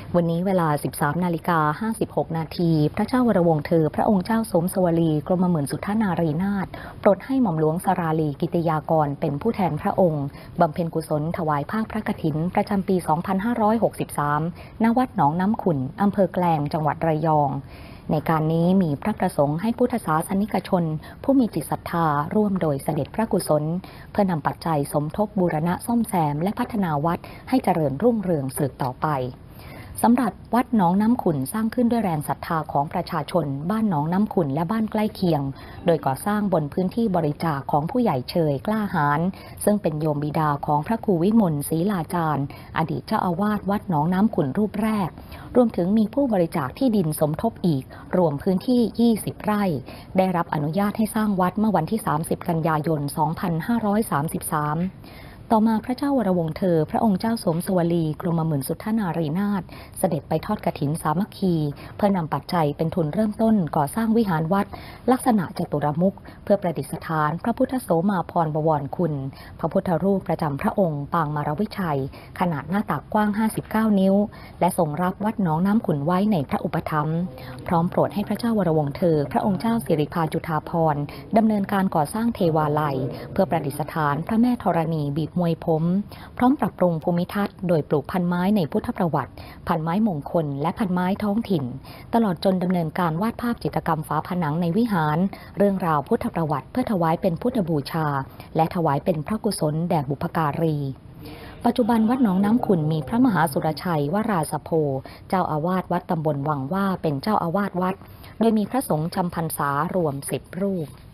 วันนี้เวลา 13:56 นาทีพระเจ้าวรวงศ์เธอพระองค์เจ้าสมสวลีกรมหมื่นสุทธนารีนาถโปรดให้หม่อมหลวงสราลีกิติยากรเป็นผู้แทนพระองค์บำเพ็ญกุศลถวายภาคพระกฐินประจำปี 2563 ณ วัดหนองน้ำขุ่นอำเภอแกลงจังหวัดระยองในการนี้มีพระประสงค์ให้พุทธศาสนิกชนผู้มีจิตศรัทธาร่วมโดยเสด็จพระกุศลเพื่อนำปัจจัยสมทบบูรณะซ่อมแซมและพัฒนาวัดให้เจริญรุ่งเรืองสืบต่อไปสำหรับวัดหนองน้ำขุ่นสร้างขึ้นด้วยแรงศรัทธาของประชาชนบ้านหนองน้ำขุ่นและบ้านใกล้เคียงโดยก่อสร้างบนพื้นที่บริจาคของผู้ใหญ่เชยกล้าหาญซึ่งเป็นโยมบิดาของพระครูวิมลศรีลาจารย์อดีตเจ้าอาวาสวัดหนองน้ำขุ่นรูปแรกรวมถึงมีผู้บริจาคที่ดินสมทบอีกรวมพื้นที่ 20 ไร่ได้รับอนุญาตให้สร้างวัดเมื่อวันที่ 30 กันยายน 2533ต่อมาพระเจ้าวรวงศ์เธอพระองค์เจ้าสมสวลีกรมหมื่นสุทธนารีนาถเสด็จไปทอดกฐินสามัคคีเพื่อนำปัจจัยเป็นทุนเริ่มต้นก่อสร้างวิหารวัดลักษณะจตุรมุขเพื่อประดิษฐานพระพุทธโสมาภรณ์บวรคุณพระพุทธรูปประจำพระองค์ปางมารวิชัยขนาดหน้าตักกว้าง 59 นิ้วและทรงรับวัดหนองน้ำขุ่นไว้ในพระอุปถัมภ์พร้อมโปรดให้พระเจ้าวรวงศ์เธอพระองค์เจ้าสิริภาจุฑาภรณ์ดำเนินการก่อสร้างเทวาลัยเพื่อประดิษฐานพระแม่ธรณีบีบมวยผมพร้อมปรับปรุงภูมิทัศน์โดยปลูกพันไม้ในพุทธประวัติพันไม้มงคลและพันไม้ท้องถิ่นตลอดจนดำเนินการวาดภาพจิตรกรรมฝาผนังในวิหารเรื่องราวพุทธประวัติเพื่อถวายเป็นพุทธบูชาและถวายเป็นพระกุศลแด่บุพการีปัจจุบันวัดหนองน้ำขุ่นมีพระมหาสุรชัยวราสโภเจ้าอาวาสวัดตำบลวังว่าเป็นเจ้าอาวาสวัดโดยมีพระสงฆ์จำพรรษารวม10 รูป